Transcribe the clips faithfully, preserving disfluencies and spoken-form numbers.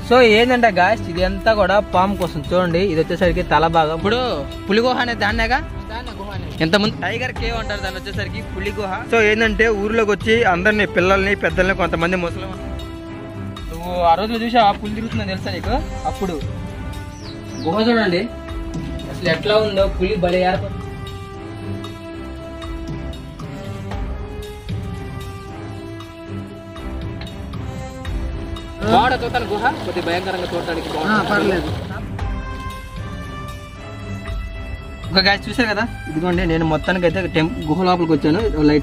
So ఏంటంటే guys ఇది అంతా కూడా పాము కోసం చూడండి. ఇది వచ్చేసరికి తల భాగం. ఇప్పుడు పులి గుహ అనేది దాన్నేగా, ఎంత ముందు టైగర్ కేవ్ అంటారు దాన్ని వచ్చేసరికి పులి గుహ. సో ఏంటంటే ఊర్లోకి వచ్చి అందరిని పిల్లల్ని పెద్దల్ని కొంతమంది ముసలి నువ్వు ఆ రోజులో చూసా పులి తిరుగుతుందని తెలుసా నీకు? అప్పుడు గుహ చూడండి అసలు ఎట్లా ఉందో, పులి బలి ఏర్పడు. బాగా చూస్తాను గుహ కొద్దిగా భయంకరంగా చూడటానికి పర్లేదు. ఒక గాయ చూసారు కదా, ఇదిగోండి నేను మొత్తానికి అయితే టెంప్ గుహ లోపలికి వచ్చాను. లైట్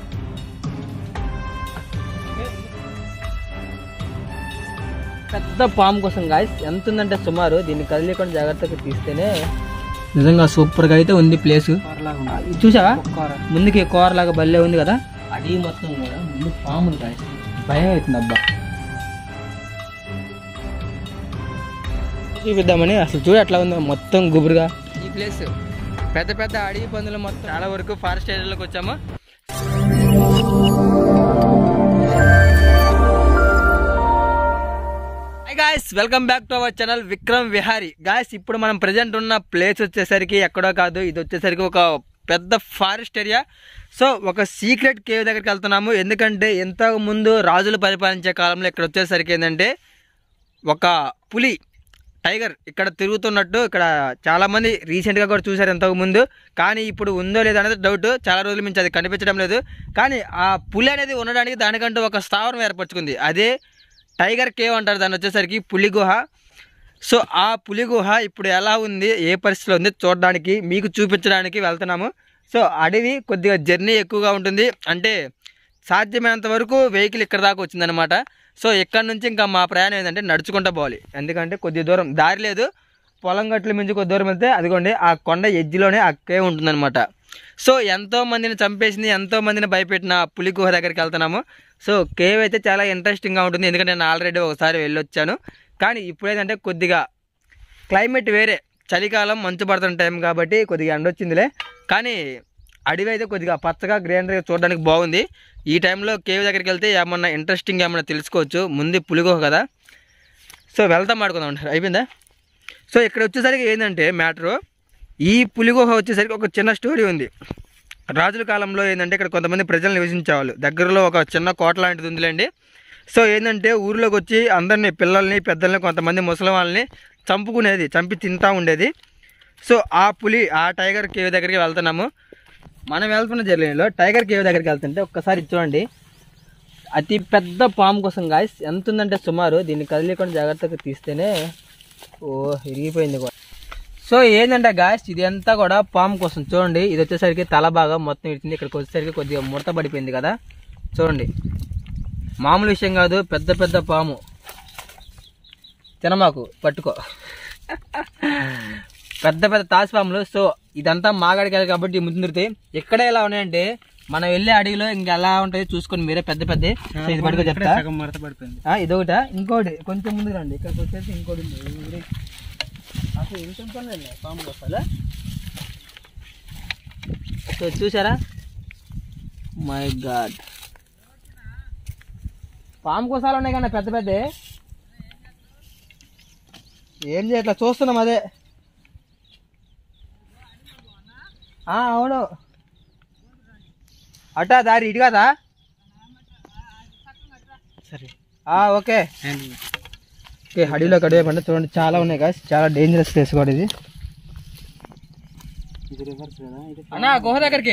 పెద్ద పాము కోసం గాయస్ ఎంత ఉందంటే సుమారు దీన్ని కదిలేకుండా జాగ్రత్తగా తీస్తేనే నిజంగా సూపర్ గా అయితే ఉంది ప్లేస్. చూసావా ముందుకి కోర లాగా బల్లే ఉంది కదా, అది మొత్తం కూడా ముందు పాము గాయస్ భయం అవుతుంది. అబ్బా చూపిద్దామని అసలు చూడు ఎట్లా ఉందో మొత్తం గుబురుగా. ఈ ప్లేస్ పెద్ద పెద్ద అడవి పందులు మొత్తం చాలా వరకు ఫారెస్ట్ ఏరియాలోకి వచ్చాము. Hi guys, welcome back to our channel Vikram Vihari. Guys ఇప్పుడు మనం ప్రెజెంట్ ఉన్న ప్లేస్ వచ్చేసరికి ఎక్కడో కాదు, ఇది వచ్చేసరికి ఒక పెద్ద ఫారెస్ట్ ఏరియా. సో ఒక సీక్రెట్ కేవ్ దగ్గరికి వెళ్తున్నాము. ఎందుకంటే ఇంతకు ముందు రాజులు పరిపాలించే కాలంలో ఇక్కడ వచ్చేసరికి ఏంటంటే ఒక పులి టైగర్ ఇక్కడ తిరుగుతున్నట్టు ఇక్కడ చాలామంది రీసెంట్గా కూడా చూశారు ఇంతకు ముందు. కానీ ఇప్పుడు ఉందో లేదో అనేది డౌట్. చాలా రోజుల నుంచి అది కనిపించడం లేదు. కానీ ఆ పులి అనేది ఉండడానికి దానికంటూ ఒక స్థావరం ఏర్పరచుకుంది. అదే టైగర్ కేవ్ అంటారు దాన్ని వచ్చేసరికి పులి గుహ. సో ఆ పులి గుహ ఇప్పుడు ఎలా ఉంది, ఏ పరిస్థితిలో ఉంది చూడడానికి మీకు చూపించడానికి వెళ్తున్నాము. సో అడవి కొద్దిగా జర్నీ ఎక్కువగా ఉంటుంది. అంటే సాధ్యమైనంత వరకు వెహికల్ ఇక్కడ దాకా వచ్చిందనమాట. సో ఇక్కడ నుంచి ఇంకా మా ప్రయాణం ఏంటంటే నడుచుకుంటూ పోవాలి. ఎందుకంటే కొద్ది దూరం దారి లేదు, పొలం గట్ల మించి కొద్ది దూరం వెళ్తే అదిగోండి ఆ కొండ ఎడ్జిలోనే ఆ కేవ్ ఉంటుందన్నమాట. సో ఎంతో మందిని చంపేసింది, ఎంతో మందిని భయపెట్టిన పులి గుహ దగ్గరికి వెళ్తున్నాము. సో కేవ్ అయితే చాలా ఇంట్రెస్టింగ్గా ఉంటుంది. ఎందుకంటే నేను ఆల్రెడీ ఒకసారి వెళ్ళొచ్చాను. కానీ ఇప్పుడు ఏంటంటే కొద్దిగా క్లైమేట్ వేరే, చలికాలం మంచు పడుతున్న టైం కాబట్టి కొద్దిగా ఎండ వచ్చిందిలే. కానీ అడవి అయితే కొద్దిగా పచ్చగా గ్రీనరీగా చూడడానికి బాగుంది. ఈ టైంలో కేవ్ దగ్గరికి వెళ్తే ఏమన్నా ఇంట్రెస్టింగ్ ఏమన్నా తెలుసుకోవచ్చు. ముందు పులిగుహ కదా, సో వెళ్తాం మాడుకుందాం అంటారు. అయిపోయిందా? సో ఇక్కడ వచ్చేసరికి ఏంటంటే మ్యాటరు, ఈ పులిగుహ వచ్చేసరికి ఒక చిన్న స్టోరీ ఉంది. రాజుల కాలంలో ఏంటంటే ఇక్కడ కొంతమంది ప్రజలు నివసించేవాళ్ళు. దగ్గరలో ఒక చిన్న కోట లాంటిది ఉందిలేండి. సో ఏంటంటే ఊర్లోకి వచ్చి అందరినీ పిల్లల్ని పెద్దల్ని కొంతమంది ముసలి వాళ్ళని చంపుకునేది, చంపి తింటూ ఉండేది. సో ఆ పులి ఆ టైగర్ కేవ్ దగ్గరికి వెళ్తున్నాము. మనం వెళ్తున్న జర్నీలో టైగర్ కేవ్ దగ్గరికి వెళ్తుంటే ఒక్కసారి చూడండి, అతి పెద్ద పాము కోసం గాయస్ ఎంత ఉందంటే సుమారు దీన్ని కదిలేకుండా జాగ్రత్తగా తీస్తేనే ఓ ఇరిగిపోయింది కూడా. సో ఏంటంటే గాయస్ ఇది అంతా కూడా పాము కోసం చూడండి. ఇది వచ్చేసరికి తల భాగం మొత్తం ఇచ్చింది. ఇక్కడికి వచ్చేసరికి కొద్దిగా ముడత పడిపోయింది కదా, చూడండి మామూలు విషయం కాదు, పెద్ద పెద్ద పాము. తినమాకు పట్టుకో పెద్ద పెద్ద తాసిపాములు. సో ఇదంతా మాగాడికి వెళ్ళి కాబట్టి ముందు తిరుగుతాయి. ఎక్కడ ఎలా ఉన్నాయంటే మనం వెళ్ళే అడవిలో ఇంకా ఎలా ఉంటుంది చూసుకొని మీరే పెద్ద పెద్ద. ఇది పట్టుకో చెప్తా, ఇదొకట. ఇంకోటి కొంచెం ముందు రండి, ఇక్కడికి వచ్చేసి ఇంకోటి ఉంది. అసలు ఇంత పనులు పాము కోసాలా. సో చూసారా, మై గాడ్ పాము కోసాలు ఉన్నాయి కానీ పెద్ద పెద్ద ఏం చేయట్లా చూస్తున్నాం. అదే అవును అట్టా దారి ఇటు కదా. సరే ఓకే ఓకే అడవిలోకి అడవి పండి చూడండి చాలా ఉన్నాయి కదా, చాలా డేంజరస్ ప్లేస్ కూడా ఇది. అన్నా గుహ దగ్గరికి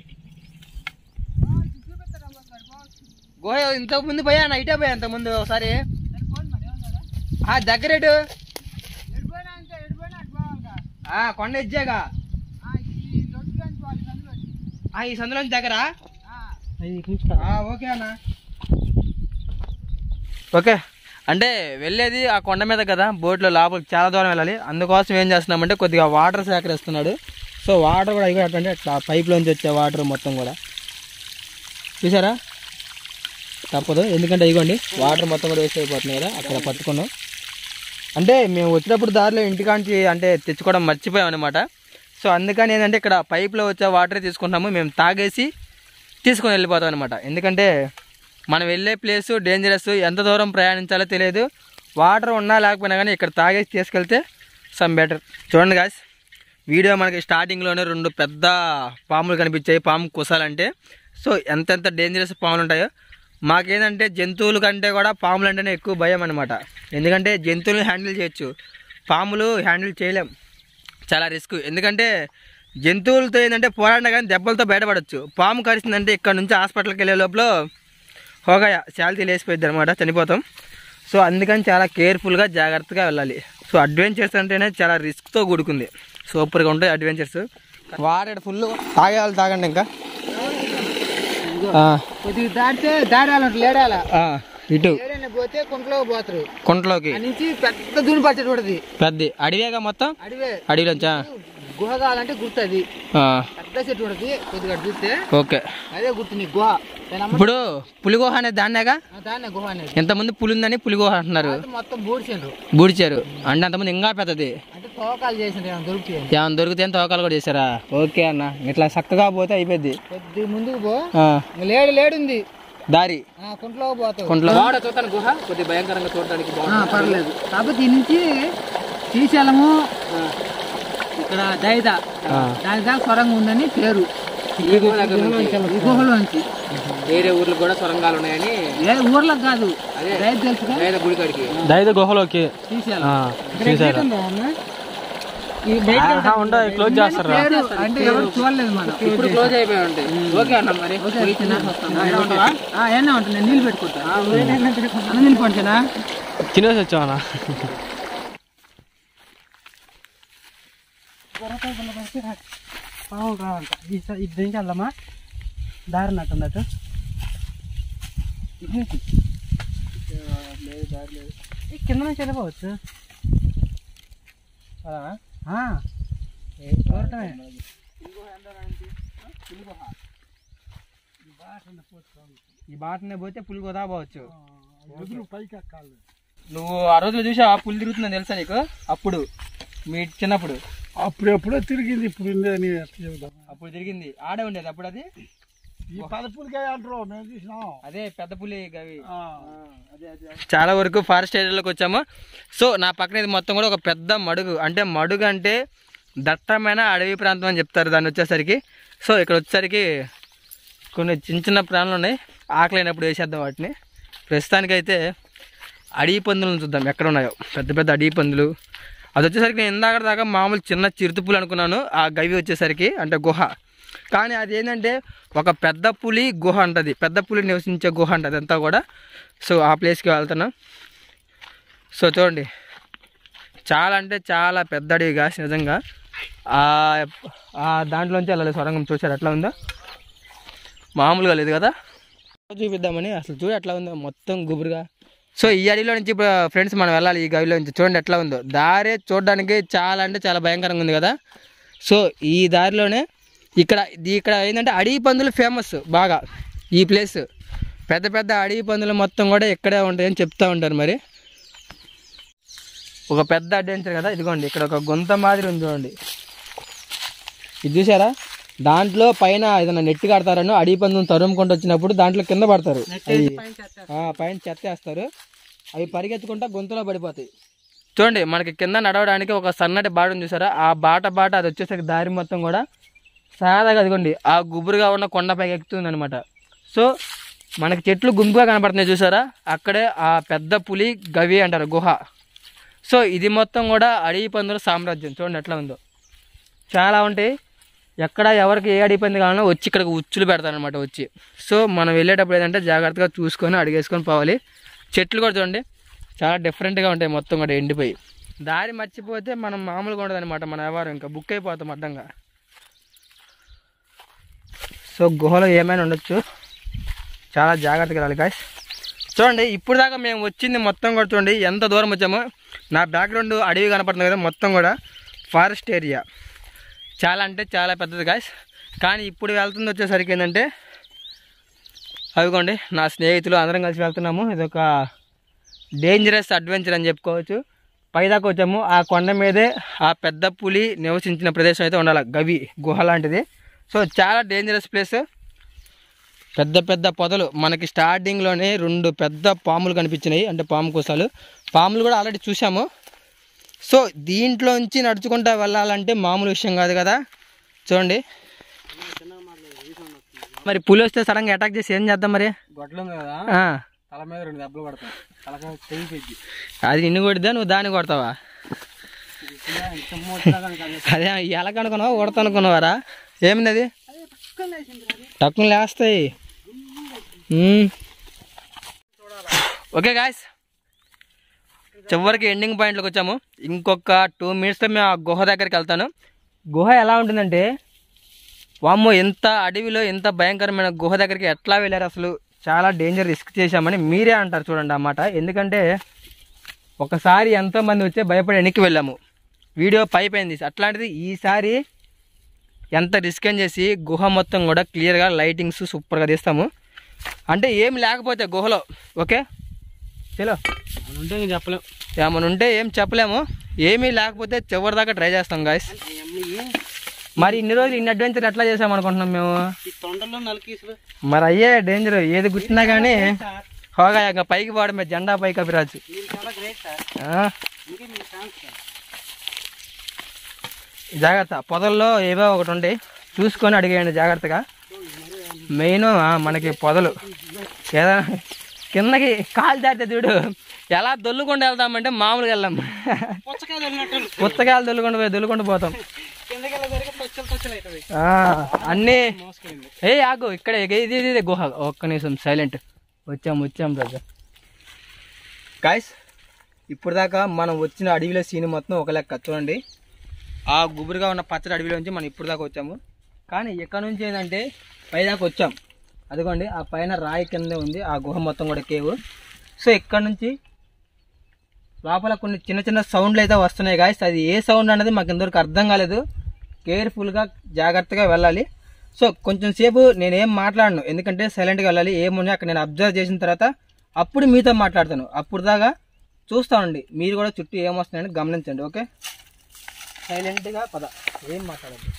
గుహ ఇంతకు ముందు పోయా అన్న, ఇటే పోయా ఇంతకు ముందు ఒకసారి దగ్గరేటు కొండ ఇచ్చాగా ఈ సందులోంచి దగ్గర. ఓకే అన్న ఓకే. అంటే వెళ్ళేది ఆ కొండ మీద కదా, బోట్లో లోపలికి చాలా దూరం వెళ్ళాలి. అందుకోసం ఏం చేస్తున్నామంటే కొద్దిగా వాటర్ సేకరిస్తున్నాడు. సో వాటర్ కూడా అయిపోయి అంటే అట్లా పైప్లోంచి వచ్చే వాటర్ మొత్తం కూడా చూసారా. తప్పదు ఎందుకంటే ఇదిగోండి వాటర్ మొత్తం కూడా వేస్ట్ అయిపోతుంది కదా అక్కడ పట్టుకున్నాం. అంటే మేము వచ్చినప్పుడు దారిలో ఇంటికాంచి అంటే తెచ్చుకోవడం మర్చిపోయాం అనమాట. సో అందుకని ఏంటంటే ఇక్కడ పైప్లో వచ్చే వాటరే తీసుకుంటాము, మేము తాగేసి తీసుకొని వెళ్ళిపోతాం అనమాట. ఎందుకంటే మనం వెళ్ళే ప్లేసు డేంజరస్, ఎంత దూరం ప్రయాణించాలో తెలియదు. వాటర్ ఉన్నా లేకపోయినా కానీ ఇక్కడ తాగేసి తీసుకెళ్తే సమ్ బెటర్. చూడండి గాయ్స్, వీడియో మనకి స్టార్టింగ్లోనే రెండు పెద్ద పాములు కనిపించాయి, పాము కుసాలంటే. సో ఎంతెంత డేంజరస్ పాములు ఉంటాయో. మాకేంటంటే జంతువుల కంటే కూడా పాములు అంటేనే ఎక్కువ భయం అనమాట. ఎందుకంటే జంతువులను హ్యాండిల్ చేయొచ్చు, పాములు హ్యాండిల్ చేయలేం, చాలా రిస్క్. ఎందుకంటే జంతువులతో ఏంటంటే పోరాడినా కానీ దెబ్బలతో బయటపడవచ్చు. పాము కరిచిందంటే ఇక్కడ నుంచి హాస్పిటల్కి వెళ్ళే లోపల హోగా శాలిటీ లేసిపోయింది అనమాట, చనిపోతాం. సో అందుకని చాలా కేర్ఫుల్గా జాగ్రత్తగా వెళ్ళాలి. సో అడ్వెంచర్స్ అంటేనే చాలా రిస్క్తో కూడుకుంది, సూపర్గా ఉంటాయి అడ్వెంచర్స్. వాటర్ ఫుల్ తాగేవాళ్ళు తాగండి. ఇంకా కొద్దిగా దాటితే దాడాల లేడాల ఇటు పోతే కుంటలోకి పోతారు, కుంటలోకి నుంచి పెద్ద దూని పచ్చడి ఉంటుంది. పెద్ద అడివేగా మొత్తం, అడివే అడవిలోంచా గుహ కావాలంటే గుర్తు అది పెద్ద చెట్టు ఉంటుంది, కొద్దిగా చూస్తే ఓకే అదే గుర్తు నీ గుహ. ఇప్పుడు పులిగుహ అనేది దాన్నేగా, దాన్నే గుహ అనేది. ఎంతమంది పులి ఉందని పులిగుహ అంటున్నారు, మొత్తం బూడిచారు బూడిచారు అంటే అంతమంది ఇంకా పెద్దది. అంటే తోకాలు చేసింది దొరుకుతాయి, ఏమైనా దొరికితే తోకాలు కూడా చేశారా? ఓకే అన్న, ఇట్లా చక్కగా పోతే అయిపోద్ది. కొద్ది ముందుకు పో, లేడు లేడుంది దారి, కుంటలోకి పోతావు. కుంటలో చూస్తాను గుహ కొద్దిగా భయంకరంగా చూడడానికి పర్లేదు. కాబట్టి ఈ నుంచి శ్రీశైలము ఇక్కడ దైద దాని దాకా సొరంగం ఉందని పేరు. ఈ గుహలోంచి వేరే ఊర్లకు కూడా సొరంగాలు ఉన్నాయని, ఏ ఊర్లకు కాదు, దైద తెలుసు గుడి కాడికి, దైద గుహలోకి శ్రీశైలం క్లోజ్ చేస్తారు అంటే ఎవరు చూడలేదు మనం, ఇప్పుడు క్లోజ్ అయిపోయి ఉంటాయి. ఓకే అన్న, మరి ఏమన్నా ఉంటుంది, నేను నీళ్ళు పెట్టుకుంటా. అన్న నీళ్ళు పంచానా, తినేసి వచ్చామన్నా. పావులు రావంట, ఇది నుంచి వెళ్దామా, దారి నట్టుందట ఇది నుంచి దారి లేదు, కింద నుంచి వెళ్ళిపోవచ్చు. ఈ బాటనే పోతే పులి కూడా పోవచ్చు. పైకి ఎక్కాలి. నువ్వు ఆ రోజు చూసావా పులి తిరుగుతుందని తెలుసా నీకు? అప్పుడు మీ చిన్నప్పుడు అప్పుడు ఎప్పుడో తిరిగింది, ఇప్పుడు అప్పుడు తిరిగింది, ఆడే ఉండేది అప్పుడు. అది ఈ పెద్ద పులికాయ అంటారు, మేము చూసినాం. అదే పెద్ద పులి గవి. చాలా వరకు ఫారెస్ట్ ఏరియాలోకి వచ్చాము. సో నా పక్కన ఇది మొత్తం కూడా ఒక పెద్ద మడుగు, అంటే మడుగు అంటే దట్టమైన అడవి ప్రాంతం అని చెప్తారు దాన్ని వచ్చేసరికి. సో ఇక్కడ వచ్చేసరికి కొన్ని చిన్న చిన్న ప్రాణులు ఉన్నాయి, ఆకలినప్పుడు వేసేద్దాం వాటిని. ప్రస్తుతానికైతే అడవి పందులను చూద్దాం ఎక్కడ ఉన్నాయో, పెద్ద పెద్ద అడవి పందులు. అది వచ్చేసరికి నేను ఇందాక దాకా మామూలు చిన్న చిరుతుపులు అనుకున్నాను, ఆ గవి వచ్చేసరికి అంటే గుహ. కానీ అది ఏంటంటే ఒక పెద్ద పులి గుహ ఉంటుంది, పెద్ద పులి నివసించే గుహ ఉంటుంది అంతా కూడా. సో ఆ ప్లేస్కి వెళ్తున్నాం. సో చూడండి, చాలా అంటే చాలా పెద్ద అడవి గాస్ నిజంగా. దాంట్లోంచి వెళ్ళాలి సొరంగం. చూసారు ఎట్లా ఉందో, మామూలుగా లేదు కదా. చూపిద్దామని అసలు చూడు ఎట్లా ఉందో మొత్తం గుబురుగా. సో ఈ అడవిలో నుంచి ఇప్పుడు ఫ్రెండ్స్ మనం వెళ్ళాలి, ఈ గవిలో నుంచి. చూడండి ఎట్లా ఉందో దారి, చూడడానికి చాలా అంటే చాలా భయంకరంగా ఉంది కదా. సో ఈ దారిలోనే ఇక్కడ ఇక్కడ ఏంటంటే అడవి పందులు ఫేమస్ బాగా ఈ ప్లేస్. పెద్ద పెద్ద అడవి పందులు మొత్తం కూడా ఇక్కడే ఉంటాయని చెప్తూ ఉంటారు. మరి ఒక పెద్ద అడ్వెంచర్ కదా. ఇదిగోండి ఇక్కడ ఒక గుంత మాదిరి ఉంది చూడండి, ఇది చూసారా? దాంట్లో పైన ఏదైనా నెట్ కడతారని అడవి పందులు తరుముకుంటూ వచ్చినప్పుడు దాంట్లో కింద పడతారు, పైన చెత్త వేస్తారు, అవి పరిగెత్తుకుంటా గొంతులో పడిపోతాయి. చూడండి మనకి కింద నడవడానికి ఒక సన్నటి బాట ఉంది చూసారా? ఆ బాట బాట అది వచ్చేసరికి దారి మొత్తం కూడా సాదాగా అదిగోండి ఆ గుబురుగా ఉన్న కొండపైకి ఎక్కుతుంది అనమాట. సో మనకి చెట్లు గుంపుగా కనపడుతున్నాయి చూసారా? అక్కడే ఆ పెద్ద పులి గవి అంటారు గుహ. సో ఇది మొత్తం కూడా అడవి పందుల సామ్రాజ్యం. చూడండి ఎట్లా ఉందో, చాలా ఉంటాయి. ఎక్కడ ఎవరికి ఏ అడవి పంది కావాలన్నా వచ్చి ఇక్కడికి ఉచ్చులు పెడతారనమాట వచ్చి. సో మనం వెళ్ళేటప్పుడు ఏంటంటే జాగ్రత్తగా చూసుకొని అడిగేసుకొని పోవాలి. చెట్లు కూడా చూడండి చాలా డిఫరెంట్గా ఉంటాయి, మొత్తం కూడా ఎండిపోయి. దారి మర్చిపోతే మనం మామూలుగా ఉండదు అనమాట మన వ్యవహారం, ఇంకా బుక్ అయిపోతాం అడ్డంగా. సో గుహలో ఏమైనా ఉండొచ్చు, చాలా జాగ్రత్తగా వెళ్ళాలి గాయ్స్. చూడండి ఇప్పుడు దాకా మేము వచ్చింది మొత్తం కూడా చూడండి ఎంత దూరం వచ్చామో. నా బ్యాక్గ్రౌండ్ అడవి కనపడుతుంది కదా, మొత్తం కూడా ఫారెస్ట్ ఏరియా, చాలా అంటే చాలా పెద్దది గాయ్స్. కానీ ఇప్పుడు వెళ్తుంది వచ్చేసరికి ఏంటంటే అవిగోండి నా స్నేహితులు అందరం కలిసి వెళ్తున్నాము. ఇదొక డేంజరస్ అడ్వెంచర్ అని చెప్పుకోవచ్చు. పైదాకా వచ్చాము, ఆ కొండ మీదే ఆ పెద్ద పులి నివసించిన ప్రదేశం అయితే ఉండాలి, గవి గుహ లాంటిది. సో చాలా డేంజరస్ ప్లేస్. పెద్ద పెద్ద పొదలు, మనకి స్టార్టింగ్లోనే రెండు పెద్ద పాములు కనిపించినాయి, అంటే పాము కోసాలు. పాములు కూడా ఆల్రెడీ చూసాము. సో దీంట్లోంచి నడుచుకుంటా వెళ్ళాలంటే మామూలు విషయం కాదు కదా. చూడండి మరి పులి వస్తే సడన్గా అటాక్ చేసి ఏం చేద్దాం మరి? గొడ్లం కదా తల మీద రెండు దెబ్బలు పడతాయి, తలకాయ తెగిపోయింది. అది నిన్ను కొడితే నువ్వు దాన్ని కొడతావా? అదే ఎలా కనుక్కున్నావా కొడతా అనుకున్నావారా? ఏమింది అది? టక్కున లేస్తాయి. ఓకే గాయస్, చివరికి ఎండింగ్ పాయింట్లోకి వచ్చాము. ఇంకొక టూ మినిట్స్లో మేము ఆ గుహ దగ్గరికి వెళ్తాను. గుహ ఎలా ఉంటుందంటే వామ్మో, ఎంత అడవిలో ఎంత భయంకరమైన గుహ దగ్గరికి ఎట్లా వెళ్ళారు అసలు? చాలా డేంజర్ రిస్క్ చేశామని మీరే అంటారు చూడండి అన్నమాట. ఎందుకంటే ఒకసారి ఎంతోమంది వచ్చే భయపడి వెనక్కి వెళ్ళాము, వీడియో పైపోయింది. అట్లాంటిది ఈసారి ఎంత రిస్క్ అని చేసి గుహ మొత్తం కూడా క్లియర్గా లైటింగ్స్ సూపర్గా తీస్తాము. అంటే ఏం లేకపోతే గుహలో ఓకే చలో ఉంటే చెప్పలేము, ఏమైనా ఉంటే ఏం చెప్పలేము. ఏమీ లేకపోతే చివరి దాకా ట్రై చేస్తాం గాయస్. మరి ఇన్ని రోజులు ఇన్ని అడ్వెంచర్ ఎట్లా చేసాం అనుకుంటున్నాం మేము? తొండలో నలికీసులు మరి అయ్యే డేంజర్, ఏది గుర్తున్నా కానీ హోగా ఇంకా పైకి పోవడమే, జెండా పైకి అభిరాజు. జాగ్రత్త, పొదల్లో ఏవో ఒకటి ఉండి చూసుకొని అడిగేయండి జాగ్రత్తగా. మెయిన్ మనకి పొదలు ఏదైనా కిందకి కాలు దాటితే చూడు ఎలా దొల్లుకుండా వెళ్తామంటే మామూలుగా వెళ్ళాం. పుచ్చకాయలు దొల్లుకుండా పోయి దొల్లుకుండా పోతాం అన్నీ. ఏ ఆగు ఇక్కడ ఇది ఇది గుహ. ఒక్క నిమిషం సైలెంట్. వచ్చాం వచ్చాం రాజా. గాయ్స్ ఇప్పుడు దాకా మనం వచ్చిన అడవిలో సీన్ మొత్తం ఒక లెక్క చూడండి. ఆ గుబురుగా ఉన్న పచ్చడి అడవిలోంచి మనం ఇప్పుడు దాకా వచ్చాము. కానీ ఇక్కడ నుంచి ఏంటంటే పై దాకా వచ్చాం. అదిగోండి ఆ పైన రాయి కిందే ఉంది ఆ గుహ మొత్తం కూడా కేవ్. సో ఇక్కడ నుంచి లోపల కొన్ని చిన్న చిన్న సౌండ్లు అయితే వస్తున్నాయి గాయస్. అది ఏ సౌండ్ అనేది మాకు ఇంతవరకు అర్థం కాలేదు. కేర్ఫుల్గా జాగ్రత్తగా వెళ్ళాలి. సో కొంచెం సేపు నేనేం మాట్లాడను, ఎందుకంటే సైలెంట్గా వెళ్ళాలి. ఏమున్నాయి అక్కడ నేను అబ్జర్వ్ చేసిన తర్వాత అప్పుడు మీతో మాట్లాడతాను. అప్పుడు దాకా చూస్తానండి, మీరు కూడా చుట్టూ ఏమొస్తున్నాయని గమనించండి. ఓకే సైలెంట్గా పద, ఏం మాట్లాడద్దు.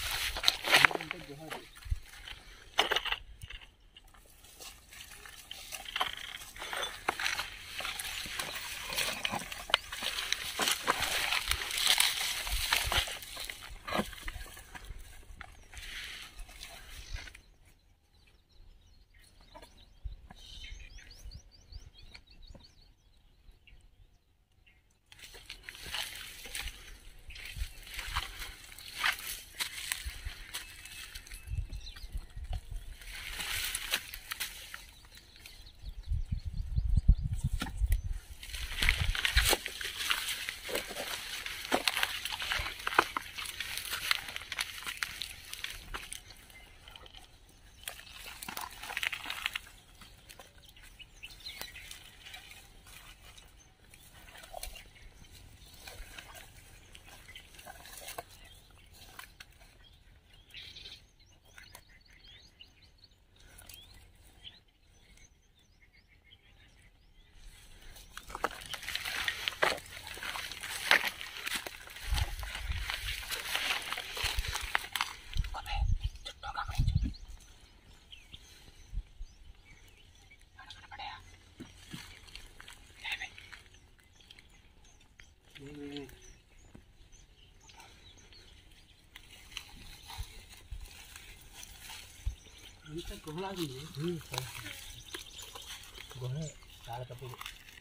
గుహ చాలా తప్పు.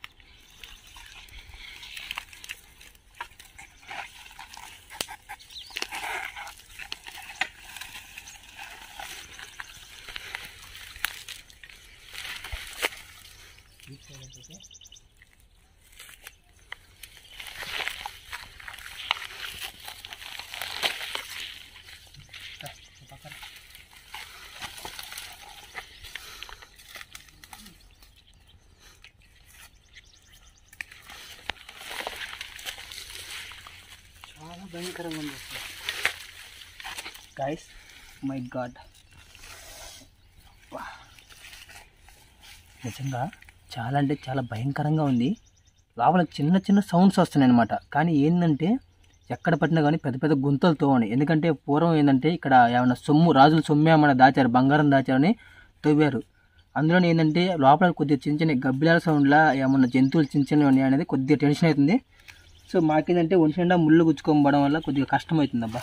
భయంకరంగా ఉంది గైస్. మై గాడ్, నిజంగా చాలా అంటే చాలా భయంకరంగా ఉంది. లోపల చిన్న చిన్న సౌండ్స్ వస్తున్నాయి అనమాట. కానీ ఏంటంటే ఎక్కడ పట్టినా కానీ పెద్ద పెద్ద గుంతలు తోవని. ఎందుకంటే పూర్వం ఏంటంటే ఇక్కడ ఏమైనా సొమ్ము, రాజుల సొమ్ము ఏమైనా దాచారు, బంగారం దాచారని తవ్వారు. అందులో ఏంటంటే లోపల కొద్దిగా చిన్న చిన్న గబ్బిలాల సౌండ్లా ఏమన్నా జంతువులు చిన్న చిన్నవి ఉన్నాయి అనేది కొద్దిగా టెన్షన్ అవుతుంది. సో మాకేంటంటే ఒంటి నిండా ముళ్ళు గుచ్చుకోవడం వల్ల కొద్దిగా కష్టం అవుతుంది అబ్బా.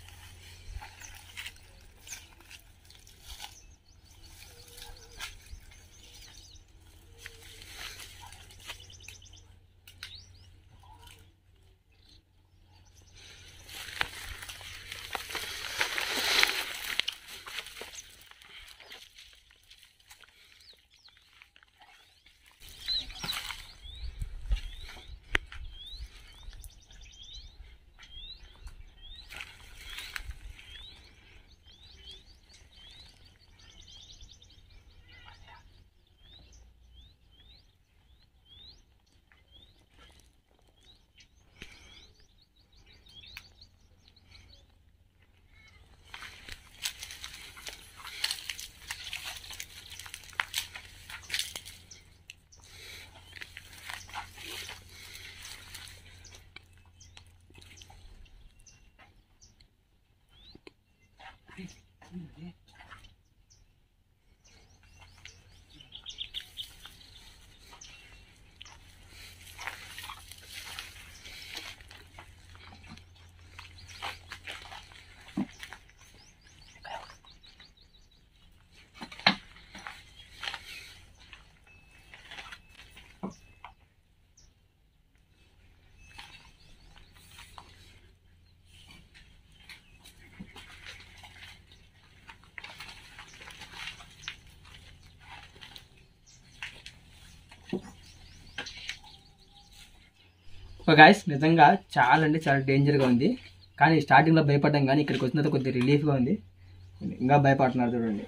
గాయస్ నిజంగా చాలా అంటే చాలా డేంజర్గా ఉంది. కానీ స్టార్టింగ్లో భయపడ్డాం, కానీ ఇక్కడికి వచ్చిన తర్వాత కొద్దిగా రిలీఫ్గా ఉంది. ఇంకా భయపడుతున్నారు చూడండి.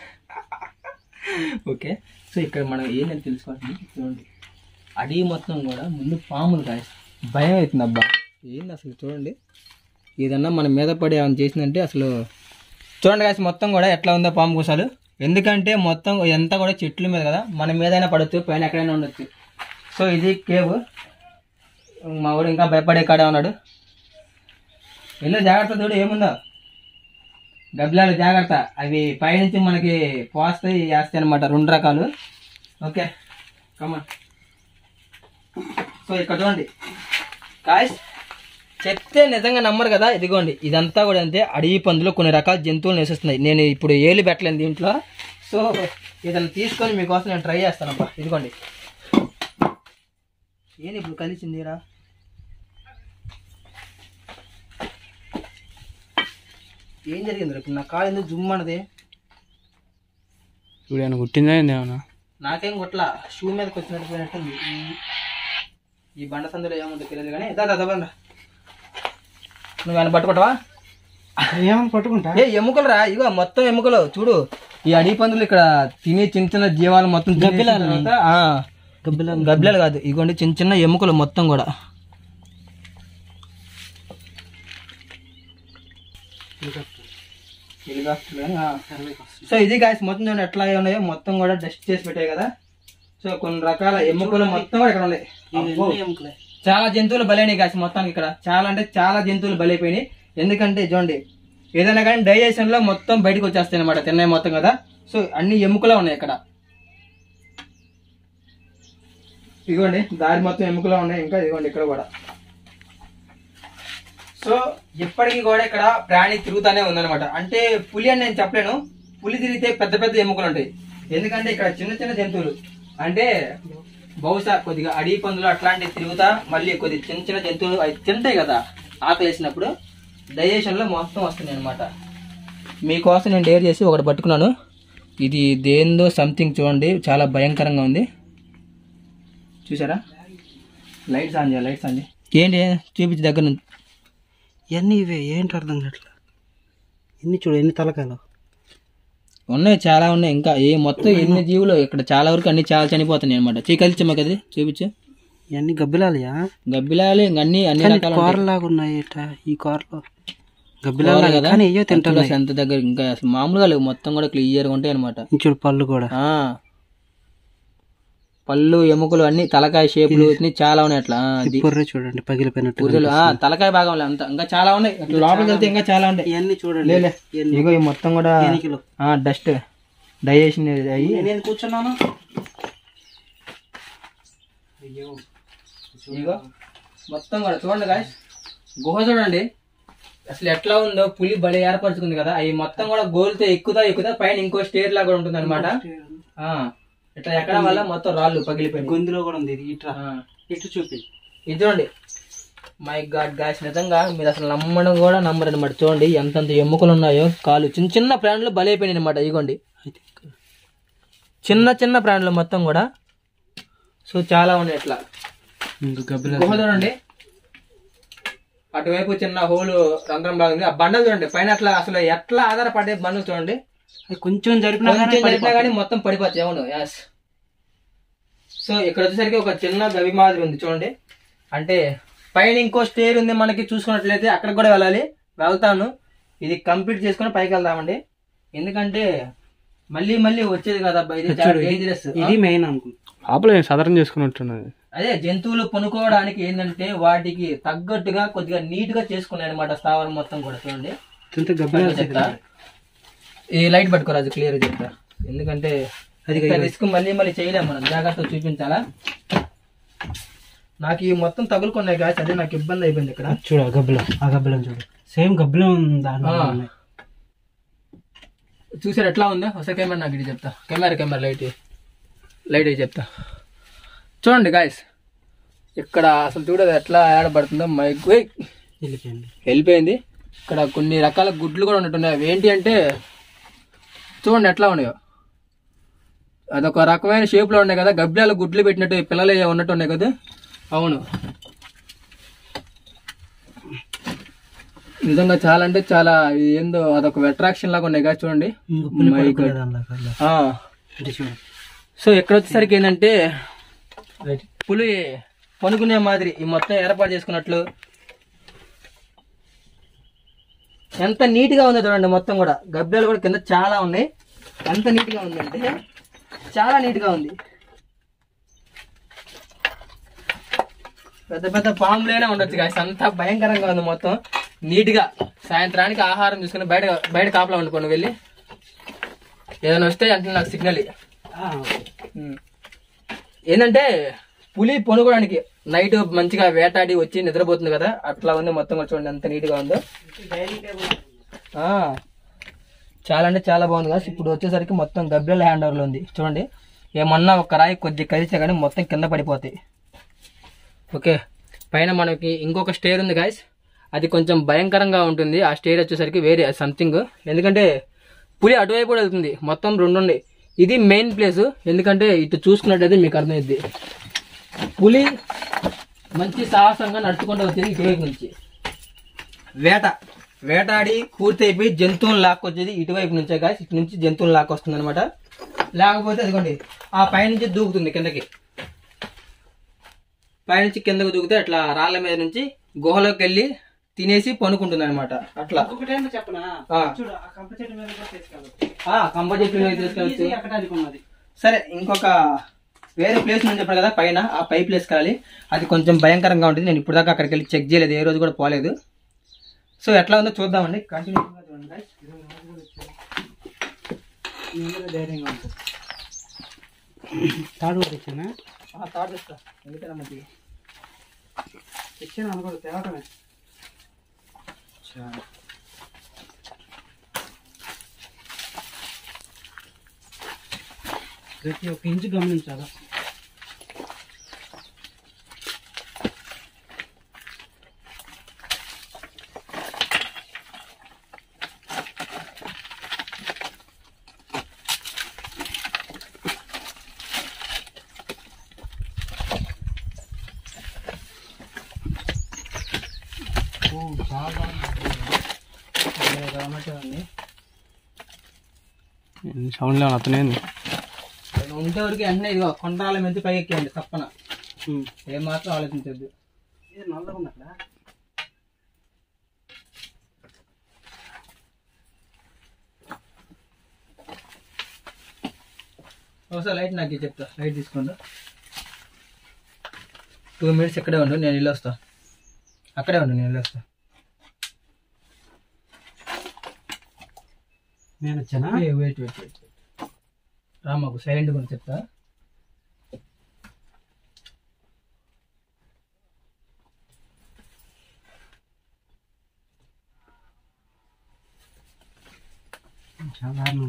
ఓకే, సో ఇక్కడ మనం ఏంటని తెలుసుకోవాలి. చూడండి, అడవి మొత్తం కూడా ముందు పాములు గాయస్. భయం అవుతుంది అబ్బా. ఏంది అసలు చూడండి, ఏదన్నా మన మీద పడి ఏమైనా చేసిందంటే అసలు చూడండి గాయస్ మొత్తం కూడా ఎట్లా ఉందో పాము కూసాలు. ఎందుకంటే మొత్తం ఎంత కూడా చెట్ల మీద కదా, మన మీదైనా పడవచ్చు, పైన ఎక్కడైనా ఉండొచ్చు. సో ఇది కేవ్. మా వాడు ఇంకా భయపడే కాడే ఉన్నాడు. వెళ్ళి జాగ్రత్త, చూడు ఏముందో. గబ్బిలాలు జాగ్రత్త, అవి పైనుంచి మనకి పోస్తాయి వేస్తాయి అనమాట, రెండు రకాలు. Okay come on. సో ఇక్కడ చూడండి గాయ్స్, చెప్తే నిజంగా నమ్మరు కదా. ఇదిగోండి ఇదంతా కూడా అంతే, అడవి పందులు కొన్ని రకాల జంతువులు నివసిస్తున్నాయి. నేను ఇప్పుడు ఏలు పెట్టలేను దీంట్లో. సో ఇదನ್ನು తీసుకొని మీకోసం నేను ట్రై చేస్తానబ్బా. ఇదిగోండి, ఏంది ఇప్పుడు కలిసిందిరా. ఏం జరిగింది ఇప్పుడు నా కాలు ఎందుకు జుమ్ అన్నది? ఇప్పుడు ఏమైనా కుట్టిందా ఏమన్నా? నాకేం కొట్లా, షూ మీదకి వచ్చినట్టు పోయినట్టుంది. ఈ బండ సందులో ఏముందో తెలియదు కానీ దాదా దబండ్రా. నువ్వు ఏమైనా పట్టుకుంటావా? ఏమని పట్టుకుంటా? ఏ ఎముకలు రా, ఇగో మొత్తం ఎముకలు చూడు. ఈ అడవి పందులు ఇక్కడ తినే చిన్న చిన్న జీవాలు మొత్తం గబ్బిలాలు. గబ్బిలాలు కాదు, ఇగోండి చిన్న చిన్న ఎముకలు మొత్తం కూడా. సో ఇది గాయస్ మొత్తం చూడండి ఎట్లా ఉన్నాయో, మొత్తం కూడా డస్ట్ చేసి పెట్టాయి కదా. సో కొన్ని రకాల ఎముకలు మొత్తం కూడా ఇక్కడ ఉన్నాయి. చాలా జంతువులు బలైనాయి గాయస్ మొత్తానికి ఇక్కడ. చాలా అంటే చాలా జంతువులు బలైపోయినాయి. ఎందుకంటే చూడండి, ఏదైనా కానీ డైజెషన్ లో మొత్తం బయటకు వచ్చేస్తాయి అనమాట, తిన్నాయి మొత్తం కదా. సో అన్ని ఎముకలే ఉన్నాయి ఇక్కడ. ఇదిగోండి దారి మొత్తం ఎముకలే ఉన్నాయి. ఇంకా ఇదిగోండి ఇక్కడ కూడా. సో ఎప్పటికీ కూడా ఇక్కడ ప్రాణి తిరుగుతానే ఉందన్నమాట. అంటే పులి అని నేను చెప్పలేను, పులి తిరిగితే పెద్ద పెద్ద ఎముకలు ఉంటాయి. ఎందుకంటే ఇక్కడ చిన్న చిన్న జంతువులు అంటే బహుశా కొద్దిగా అడవి పందులు అట్లాంటివి తిరుగుతా మళ్ళీ కొద్ది చిన్న చిన్న జంతువులు అవి తింటాయి కదా, ఆకలి వేసినప్పుడు డైజెషన్ లో మొత్తం వస్తున్నాయి అనమాట. మీకోసం నేను డేర్ చేసి ఒకటి పట్టుకున్నాను. ఇది దేందో సంథింగ్ చూడండి, చాలా భయంకరంగా ఉంది. చూసారా? లైట్స్ ఆన్ చేయాలి, లైట్స్ ఆన్ చేయి. ఏంటి చూపించి దగ్గర నుంచి. ఇవన్నీ ఇవే ఏంటి అర్థం కావట్లా. ఎన్ని చూడు, ఎన్ని తలకాయలు ఉన్నాయి, చాలా ఉన్నాయి. ఇంకా ఏ మొత్తం ఎన్ని జీవులు ఇక్కడ చాలా వరకు అన్ని చాలా చనిపోతున్నాయి అనమాట. చీకలిచ్చమ్మా కదా, చూపించు. ఇవన్నీ గబ్బిలాలియా? గబ్బిలాలు ఇంక అన్ని అన్ని రకాల కూరలాగా ఉన్నాయి ఈ కూరలో. గబ్బిలాలు కదా, అయ్యో తింటారు ఎంత దగ్గర. ఇంకా అసలు మామూలుగా లేవు, మొత్తం కూడా క్లియర్ గా ఉంటాయి అనమాట. చూడు పళ్ళు కూడా, పళ్ళు ఎముకలు అన్ని తలకాయ షేపులు చాలా ఉన్నాయి. అట్లా చూడండి పగిలిపోయినట్టు తలకాయ భాగం అంత ఇంకా చాలా ఉన్నాయి. లోపలికి వెళ్తే ఇంకా చాలా ఉన్నాయి. ఇవన్నీ చూడండి, ఇగో ఈ మొత్తం కూడా డస్ట్ డైజెషన్ అయ్యి నేను కూర్చున్నాను. ఇగో మొత్తం కూడా చూడండి గాయస్, గుహ చూడండి అసలు ఎట్లా ఉందో. పులి బలి ఏర్పరచుకుంది కదా, అవి మొత్తం కూడా గోలుతో ఎక్కుతా ఎక్కుతా పైన ఇంకో స్టేర్ లాగా ఉంటుంది అనమాట. ఇట్లా ఎక్కడం వల్ల మొత్తం రాళ్ళు పగిలిపోయి గొంతులో కూడా ఉంది. ఇట్లా ఇటు చూపి ఇది చూడండి. మై గాడ్ గాయస్, నిజంగా మీరు అసలు నమ్మడం కూడా నమ్మరు అనమాట. చూడండి ఎంతంత ఎముకలు ఉన్నాయో, కాలు చిన్న చిన్న ప్రాణులు బలైపోయినాయి అనమాట. ఇగోండి చిన్న చిన్న ప్రాణులు మొత్తం కూడా. సో చాలా ఉన్నాయి ఇట్లా. గుహ చూడండి, అటువైపు చిన్న హోలు రంధ్రం బాగుంది. ఆ బండలు చూడండి పైన అట్లా అసలు ఎట్లా ఆధారపడే బండలు చూడండి. కొంచెం జరిపినా జరిపినా కానీ మొత్తం పడిపోతాయి. అవును యాస్. సో ఇక్కడ వచ్చేసరికి ఒక చిన్న గవి మాదిరి ఉంది చూడండి. అంటే పైన ఇంకో స్టేర్ ఉంది మనకి. చూసుకున్నట్లయితే అక్కడికి కూడా వెళ్ళాలి, వెళ్తాను. ఇది కంప్లీట్ చేసుకుని పైకి వెళ్దామండి. ఎందుకంటే మళ్ళీ మళ్ళీ వచ్చేది కదా, ఇది డేంజరస్. ఇది మెయిన్ అనుకుంటా. లోపల సాధారణ చేసుకున్నట్టున్నది. అదే జంతువులు పనుకోవడానికి ఏంటంటే వాటికి తగ్గట్టుగా కొద్దిగా నీట్ గా చేసుకున్నాయి అనమాట స్థావరం మొత్తం కూడా. చూడండి చెప్తా, ఈ లైట్ పట్టుకోరాజు క్లియర్ చెప్తా. ఎందుకంటే అది రిస్క్ మళ్ళీ మళ్ళీ చేయలేము మనం, జాగ్రత్తగా చూపించాలా. నాకు ఈ మొత్తం తగులుకున్నాయి కాదు, అదే నాకు ఇబ్బంది అయిపోయింది ఇక్కడ. చూడు ఆ గబ్బిలం, ఆ గబ్బిలం చూడు, సేమ్ గబ్బిలం దాని చూసారు ఎట్లా ఉందో. ఒకసారి కెమెరా నాకు ఇది చెప్తా. కెమెరా కెమెరా లైట్ లైట్ అయి చెప్తా. చూడండి గాయస్, ఇక్కడ అసలు చూడదు ఎట్లా ఆడబడుతుందో. మైక్ వెళ్ళిపోయింది వెళ్ళిపోయింది. ఇక్కడ కొన్ని రకాల గుడ్లు కూడా ఉన్నట్టున్నాయి. అవి ఏంటి అంటే చూడండి ఎట్లా ఉన్నాయో. అదొక రకమైన షేప్ లో ఉన్నాయి కదా, గబ్బిలాలు గుడ్లు పెట్టినట్టు పిల్లలు ఉన్నట్టు ఉన్నాయి కదా. అవును, నిజంగా చాలా అంటే చాలా ఏందో అదొక అట్రాక్షన్ లాగా ఉన్నాయి కదా చూడండి. సో ఇక్కడ వచ్చేసరికి ఏంటంటే పులి పనుకునే మాదిరి ఈ మొత్తం ఏర్పాటు చేసుకున్నట్లు. ఎంత నీట్ గా ఉందో చూడండి. మొత్తం కూడా గబ్బిలాలు కూడా కింద చాలా ఉన్నాయి. ఎంత నీట్ గా ఉందంటే చాలా నీట్ గా ఉంది. పెద్ద పెద్ద పాములైనా ఉండొచ్చు కాదు, అంత భయంకరంగా ఉంది మొత్తం. నీట్ గా సాయంత్రానికి ఆహారం చూసుకుని బయట బయట కాపలా వండుకోండి వెళ్ళి. ఏదైనా వస్తే అంటే నాకు సిగ్నల్. ఏంటంటే పులి పొనుకోవడానికి నైట్ మంచిగా వేటాడి వచ్చి నిద్రపోతుంది కదా, అట్లా ఉంది మొత్తం కూడా. చూడండి ఎంత నీట్ గా ఉందో. చాలా అంటే చాలా బాగుంది కదా. ఇప్పుడు వచ్చేసరికి మొత్తం గబ్బిలాల హ్యాండ్ ఓవర్లో ఉంది. చూడండి ఏమన్నా ఒక రాయి కొద్దిగా కరిచా కానీ మొత్తం కింద పడిపోతాయి. ఓకే, పైన మనకి ఇంకొక స్టేర్ ఉంది గాయస్, అది కొంచెం భయంకరంగా ఉంటుంది. ఆ స్టేర్ వచ్చేసరికి వేరే సంథింగ్. ఎందుకంటే పులి అటువైపు కూడా వెళ్తుంది. మొత్తం రెండు ఉన్నాయి. ఇది మెయిన్ ప్లేస్. ఎందుకంటే ఇటు చూసుకున్నట్టయితే మీకు అర్థమైంది, పులి మంచి సాహసంగా నడుచుకుంటూ వచ్చేది ఇటువైపు నుంచి. వేట వేటాడి పూర్తి అయిపోయి జంతువులు లాక్కొచ్చేది ఇటువైపు నుంచే గాయస్. ఇటు నుంచి జంతువులు లాక్కొస్తుంది అనమాట. లేకపోతే అదిగోండి ఆ పైనుంచి దూకుతుంది కిందకి. పైనుంచి కిందకు దూకితే అట్లా రాళ్ల మీద నుంచి గుహలోకి వెళ్ళి తినేసి పనుకుంటుంది అనమాట. అట్లా చెప్పనా, కంప చెట్టు మీద తీసుకెళ్ళచ్చు. సరే, ఇంకొక వేరే ప్లేస్ నుంచి చెప్పాను కదా పైన, ఆ పై ప్లేస్కి వెళ్ళాలి. అది కొంచెం భయంకరంగా ఉంటుంది. నేను ఇప్పుడు దాకా అక్కడికి వెళ్ళి చెక్ చేయలేదు, ఏ రోజు కూడా పోలేదు. సో ఎట్లా ఉందో చూద్దామండి. కంటిన్యూగా చూడండి గైస్. ధైర్యంగా ఉంటుంది. తాడు కూడా తెచ్చానా? తాడు తెస్తా, ఎందుకైనా మంచిది. తెచ్చాను అనుకోడు, తేవటమే. ప్రతి ఒక్క ఇంచు గమనించాలా. సౌండ్ లేవు అతనే ఉంటే వరకు వెంటనే ఇదిగో కొండరాల మీద పైకి ఎక్కేయండి తప్పన. ఏం మాత్రం ఆలోచించద్దు. నల్లగా ఉంది అక్కడ. ఒకసారి లైట్ నాకు చెప్తా, లైట్ తీసుకోండి. టూ మినిట్స్ ఇక్కడే ఉండు, నేను ఇల్లు వస్తా. అక్కడే ఉండు, నేను ఇల్లు వస్తా. నేను వచ్చానా? వెయిట్ వెయిట్ వెయిట్ రామాకు సైలెంట్ గా చెప్తా. సాధారణం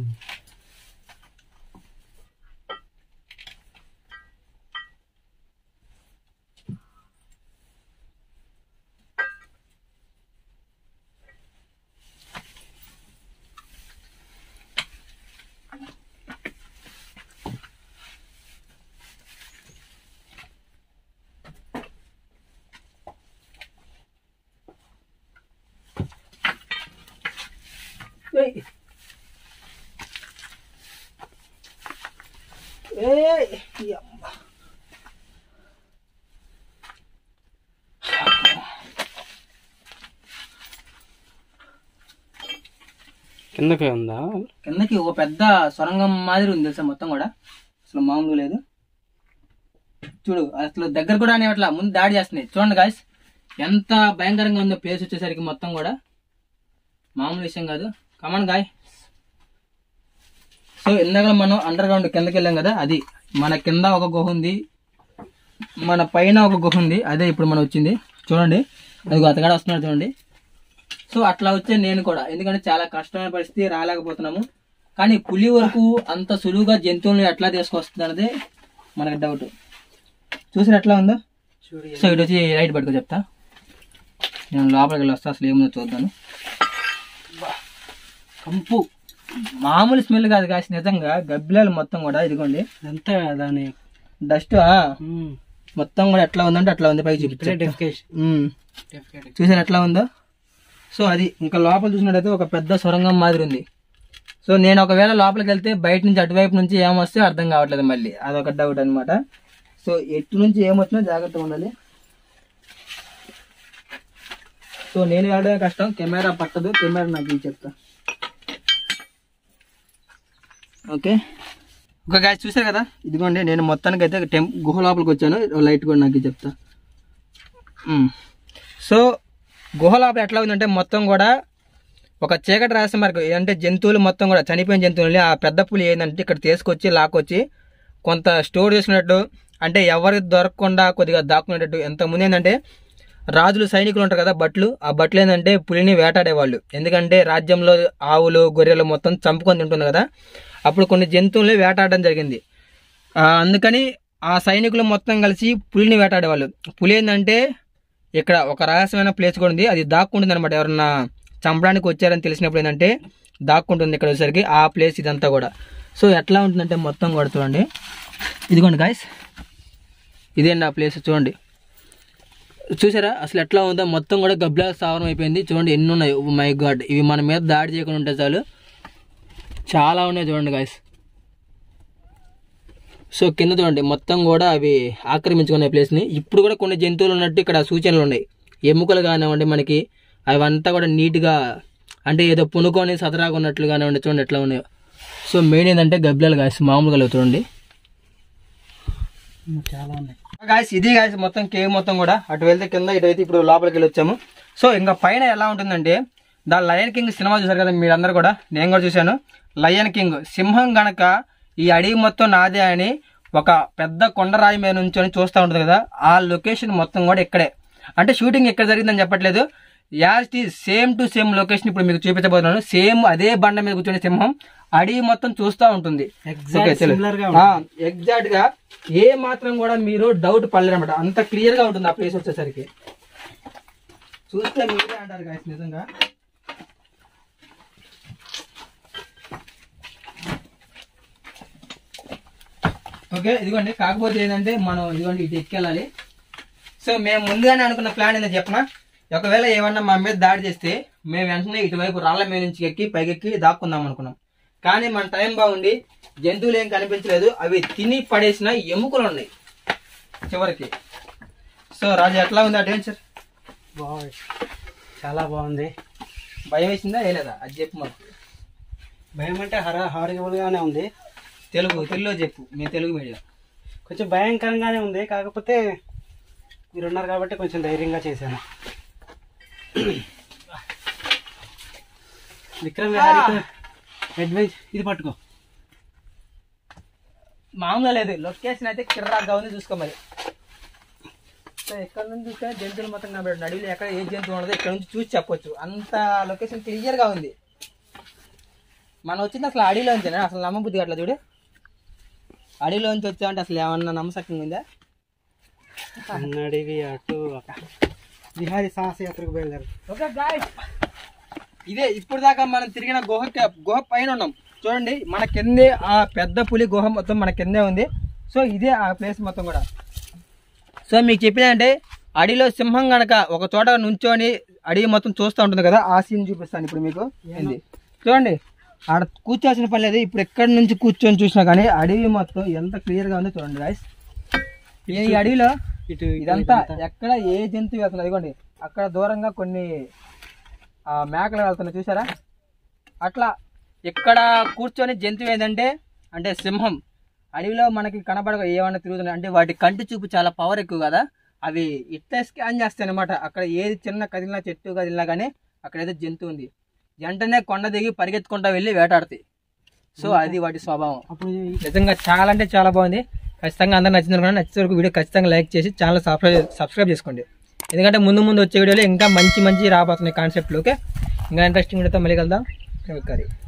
కిందకే ఉందా? కిందకి ఒక పెద్ద సొరంగం మాదిరి ఉంది తెలుసా, మొత్తం కూడా అసలు మామూలుగా లేదు. చూడు అసలు దగ్గర కూడా అనేవట్లా, ముందు దాడి చేస్తున్నాయి. చూడండి గాయస్ ఎంత భయంకరంగా ఉందో ప్లేస్ వచ్చేసరికి, మొత్తం కూడా మామూలు విషయం కాదు. కమాన్ గాయ్. సో ఇందాక మనం అండర్ గ్రౌండ్ కిందకి వెళ్ళాం కదా, అది మన కింద ఒక గుహ ఉంది, మన పైన ఒక గుహ ఉంది, అదే ఇప్పుడు మనం వచ్చింది. చూడండి అది అతగాడ వస్తున్నాడు చూడండి. సో అట్లా వచ్చే నేను కూడా, ఎందుకంటే చాలా కష్టమైన పరిస్థితి, రాలేకపోతున్నాము. కానీ పులి వరకు అంత సులువుగా జంతువులను ఎట్లా తీసుకొస్తుంది అనేది మనకు డౌట్. చూసిన ఎట్లా ఉందో. సో ఇటు వచ్చి రైట్ పట్టుకో చెప్తా, నేను లోపలికి వెళ్ళి వస్తా, అసలు ఏముందో చూద్దాను. కంపు మామూలు స్మెల్ కాదు కాసి, నిజంగా గబ్బిలాలు మొత్తం కూడా ఇదిగోండి అంతా దాని డస్ట్ మొత్తం కూడా ఎట్లా ఉందంటే అట్లా ఉంది. పైకి చూపించే చూసారు ఎట్లా ఉందో. సో అది ఇంకా లోపల చూసినట్టయితే ఒక పెద్ద సొరంగం మాదిరి ఉంది. సో నేను ఒకవేళ లోపలికి వెళ్తే బయట నుంచి అటువైపు నుంచి ఏమొస్తే అర్థం కావట్లేదు, మళ్ళీ అదొక డౌట్ అనమాట. సో ఎటు నుంచి ఏమొచ్చినా జాగ్రత్తగా ఉండాలి. సో నేను వెళ్ళడమే కష్టం, కెమెరా పట్టదు, కెమెరా నాకు ఇది చెప్తా. ఓకే ఓకే గాయస్ చూసారు కదా, ఇదిగోండి నేను మొత్తానికి అయితే టెం గుహ లోపలికి వచ్చాను. లైట్ కూడా నాకు చెప్తా. సో గుహ లోపల ఎట్లా ఉందంటే మొత్తం కూడా ఒక చీకటి రహస్యం వరకు, అంటే జంతువులు మొత్తం కూడా చనిపోయిన జంతువులని ఆ పెద్ద పులి ఏంటంటే ఇక్కడ తీసుకొచ్చి లాక్కొచ్చి కొంత స్టోర్ చేసుకున్నట్టు, అంటే ఎవరికి దొరకకుండా కొద్దిగా దాక్కునేటట్టు. ఎంతమంది ఏంటంటే రాజులు సైనికులు ఉంటారు కదా బట్లు, ఆ బట్లు ఏంటంటే పులిని వేటాడేవాళ్ళు. ఎందుకంటే రాజ్యంలో ఆవులు గొర్రెలు మొత్తం చంపుకొని తింటుంది కదా, అప్పుడు కొన్ని జంతువులు వేటాడడం జరిగింది. అందుకని ఆ సైనికులు మొత్తం కలిసి పులిని వేటాడేవాళ్ళు. పులి ఏంటంటే ఇక్కడ ఒక రహస్యమైన ప్లేస్ కూడా ఉంది, అది దాక్కుంటుంది అనమాట. ఎవరన్నా చంపడానికి వచ్చారని తెలిసినప్పుడు ఏంటంటే దాక్కుంటుంది ఇక్కడ వచ్చేసరికి ఆ ప్లేస్ ఇదంతా కూడా. సో ఎట్లా ఉంటుందంటే మొత్తం కూడా చూడండి, ఇదిగోండి గాయస్ ఇదేండి ఆ ప్లేస్ చూడండి. చూసారా అసలు ఎట్లా ఉందో, మొత్తం కూడా గబ్బిలాల స్థావరం అయిపోయింది. చూడండి ఎన్ని ఉన్నాయి, మై గాడ్. ఇవి మన మీద దాడి చేయకుండా ఉంటే చాలు, చాలా ఉన్నాయి చూడండి గాయస్. సో కింద చూడండి మొత్తం కూడా అవి ఆక్రమించుకునే ప్లేస్ని. ఇప్పుడు కూడా కొన్ని జంతువులు ఉన్నట్టు ఇక్కడ సూచనలు ఉన్నాయి. ఎముకలు కానివ్వండి మనకి, అవంతా కూడా నీట్గా, అంటే ఏదో పునుకొని సతరాగా ఉన్నట్లు కానివ్వండి. చూడండి ఎట్లా ఉన్నాయో. సో మెయిన్ ఏంటంటే గబ్బిలాలు గాయస్, మామూలుగా చూడండి చాలా ఉన్నాయి గాయస్. ఇది గాయస్ మొత్తం కేవ్ మొత్తం కూడా, అటు వెళ్తే కింద, ఇటు అయితే ఇప్పుడు లోపలికి వెళ్ళి వచ్చాము. సో ఇంకా పైన ఎలా ఉంటుందంటే, ద లయన్ కింగ్ సినిమా చూసారు కదా మీరందరూ కూడా, నేను కూడా చూశాను. లయన్ కింగ్ సింహం గనక ఈ అడవి మొత్తం నాదే అని ఒక పెద్ద కొండరాయి మీద నుంచి చూస్తూ ఉంటుంది కదా, ఆ లొకేషన్ మొత్తం కూడా ఇక్కడే. అంటే షూటింగ్ ఎక్కడ జరిగిందని చెప్పట్లేదు, యాజ్ టీ సేమ్ టు సేమ్ లొకేషన్ ఇప్పుడు మీకు చూపించబోతున్నాను. సేమ్ అదే బండ మీద కూర్చొని సింహం అడవి మొత్తం చూస్తూ ఉంటుంది. ఎగ్జాక్ట్ గా ఏ మాత్రం కూడా మీరు డౌట్ పడలేరు అనమాట, అంత క్లియర్ గా ఉంటుంది ఆ ప్లేస్ వచ్చేసరికి. చూస్తే మీరే అంటారు గాయస్ నిజంగా. ఓకే ఇదిగోండి, కాకపోతే ఏంటంటే మనం ఇదిగోండి ఇటు ఎక్కెళ్ళాలి. సో మేము ముందుగానే అనుకున్న ప్లాన్ ఏంటో చెప్పనా, ఒకవేళ ఏమన్నా మా మీద దాడి చేస్తే మేము వెంటనే ఇటువైపు రాళ్ల మీద నుంచి ఎక్కి పైకెక్కి దాక్కుందాం అనుకున్నాం. కానీ మన టైం బాగుండి జంతువులు ఏం కనిపించలేదు, అవి తిని పడేసిన ఎముకలు ఉన్నాయి చివరికి. సో రాజు ఎట్లా ఉంది అడ్వెంచర్? బాగుంది, చాలా బాగుంది. భయం వేసిందా వేయలేదా అది చెప్పు మాకు. భయం అంటే హర హారబుల్గానే ఉంది. తెలుగు తెలుగులో చెప్పు, మేము తెలుగు మీడియం. కొంచెం భయంకరంగానే ఉంది, కాకపోతే మీరున్నారు కాబట్టి కొంచెం ధైర్యంగా చేశాను. విక్రమ్ విహారీ అడ్వైజ్ ఇది పట్టుకో. మామూలుగా లేదు, లొకేషన్ అయితే కిర్రాగా ఉంది, చూసుకో మరి. సో ఎక్కడ నుంచి చూస్తే జంతువులు మొత్తం కనబడి అడవిలో ఎక్కడ ఏ జంతువు ఉండదు ఇక్కడ నుంచి చూసి చెప్పొచ్చు, అంత లొకేషన్ క్లియర్గా ఉంది. మనం వచ్చింది అసలు అడవిలోంచేనా, అసలు నమ్మబుద్ధి అట్లా చూడు, అడవిలోంచి వచ్చామంటే అసలు ఏమన్నా నమ్మసక్యంగా ఉందా? అడివి అటు విహారీ సాహస యాత్రకు బయలుదేరు. ఓకే గాయ్స్, ఇదే ఇప్పుడు దాకా మనం తిరిగిన గుహ గుహ పైన ఉన్నాం చూడండి, మన కిందే ఆ పెద్ద పులి గుహ మొత్తం మన కిందే ఉంది. సో ఇదే ఆ ప్లేస్ మొత్తం కూడా. సో మీకు చెప్పినంటే అడవిలో సింహం కనుక ఒక చోట నుంచొని అడవి మొత్తం చూస్తూ ఉంటుంది కదా, ఆ సీన్ చూపిస్తాను ఇప్పుడు మీకు. ఏంది చూడండి, ఆడ కూర్చోవాల్సిన పని లేదు, ఇప్పుడు ఎక్కడి నుంచి కూర్చొని చూసినా కానీ అడవి మొత్తం ఎంత క్లియర్గా ఉందో చూడండి గాయ్స్. ఈ అడవిలో ఇటు ఇదంతా ఎక్కడ ఏ జంతువు వెళ్తుంది, అదిగోండి అక్కడ దూరంగా కొన్ని మేకలు వెళ్తున్నాయి చూసారా. అట్లా ఇక్కడ కూర్చొని జంతువు ఏదంటే అంటే సింహం. అడవిలో మనకి కనబడ ఏమన్నా తిరుగుతున్నాయి అంటే వాటి కంటి చూపు చాలా పవర్ ఎక్కువ కదా, అవి ఇట్లా స్కాన్ చేస్తాయి అనమాట. అక్కడ ఏది చిన్న కదిలినా చెట్టు కదిలినా కానీ అక్కడ ఏదో జంతువు ఉంది, వెంటనే కొండ దిగి పరిగెత్తుకుంటా వెళ్ళి వేటాడుతాయి. సో అది వాటి స్వభావం. అప్పుడు నిజంగా చాలా అంటే చాలా బాగుంది. ఖచ్చితంగా అందరూ నచ్చింది అనుకున్నా, నచ్చిన వరకు వీడియో ఖచ్చితంగా లైక్ చేసి ఛానల్ సబ్స్క్రైబ్ సబ్స్క్రైబ్ చేసుకోండి. ఎందుకంటే ముందు ముందు వచ్చే వీడియోలో ఇంకా మంచి మంచి రాబోతున్నాయి కాన్సెప్ట్లు. ఓకే, ఇంకా ఇంట్రెస్టింగ్ వీడియోతో మళ్ళీ కలుద్దాం.